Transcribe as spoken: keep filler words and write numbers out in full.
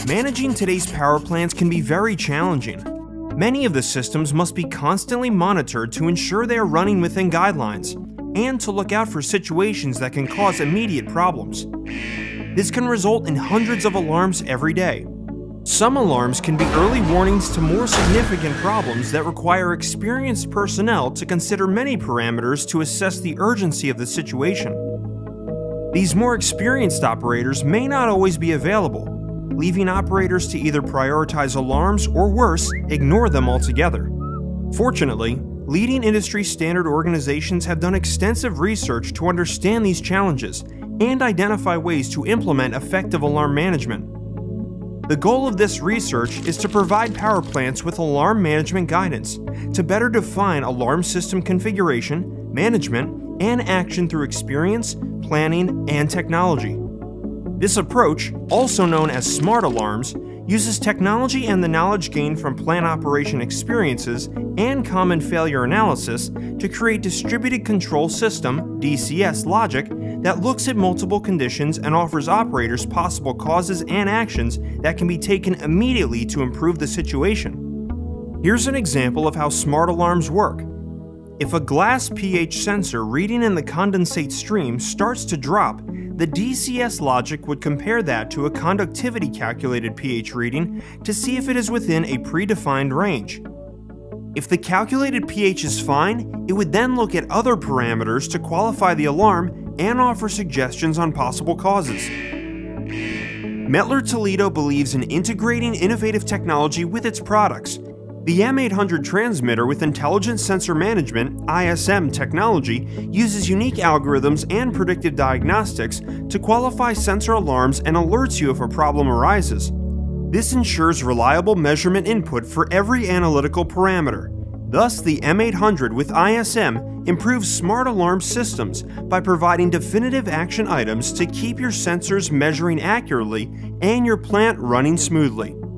Managing today's power plants can be very challenging. Many of the systems must be constantly monitored to ensure they are running within guidelines, and to look out for situations that can cause immediate problems. This can result in hundreds of alarms every day. Some alarms can be early warnings to more significant problems that require experienced personnel to consider many parameters to assess the urgency of the situation. These more experienced operators may not always be available, leaving operators to either prioritize alarms or worse, ignore them altogether. Fortunately, leading industry standard organizations have done extensive research to understand these challenges and identify ways to implement effective alarm management. The goal of this research is to provide power plants with alarm management guidance to better define alarm system configuration, management, and action through experience, planning, and technology. This approach, also known as smart alarms, uses technology and the knowledge gained from plant operation experiences and common failure analysis to create distributed control system (D C S) logic that looks at multiple conditions and offers operators possible causes and actions that can be taken immediately to improve the situation. Here's an example of how smart alarms work. If a glass pH sensor reading in the condensate stream starts to drop, the D C S logic would compare that to a conductivity calculated pH reading to see if it is within a predefined range. If the calculated pH is fine, it would then look at other parameters to qualify the alarm and offer suggestions on possible causes. METTLER Toledo believes in integrating innovative technology with its products. The M eight hundred transmitter with Intelligent Sensor Management (I S M) technology uses unique algorithms and predictive diagnostics to qualify sensor alarms and alerts you if a problem arises. This ensures reliable measurement input for every analytical parameter. Thus, the M eight hundred with I S M improves smart alarm systems by providing definitive action items to keep your sensors measuring accurately and your plant running smoothly.